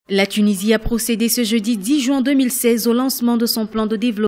La Tunisie a procédé ce jeudi 10 juin 2016 au lancement de son plan de développement